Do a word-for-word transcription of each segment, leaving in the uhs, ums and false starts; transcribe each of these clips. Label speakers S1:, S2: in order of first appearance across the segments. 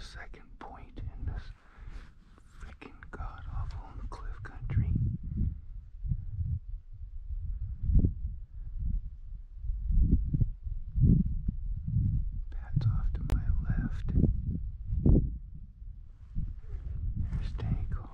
S1: second point in this freaking god-awful cliff country. Pat's off to my left. There's Tangle.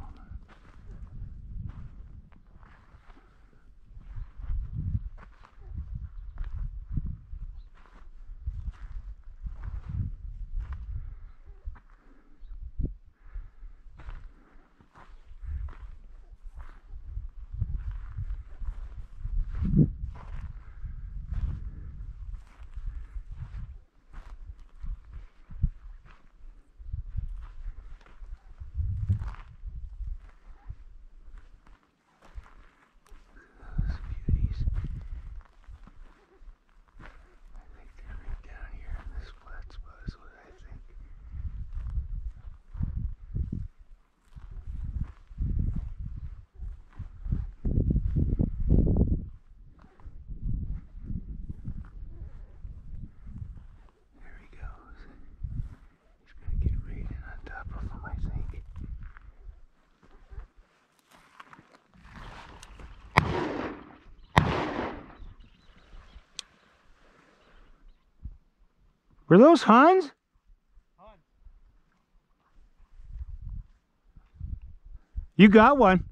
S1: Were those Huns? Huns. You got one.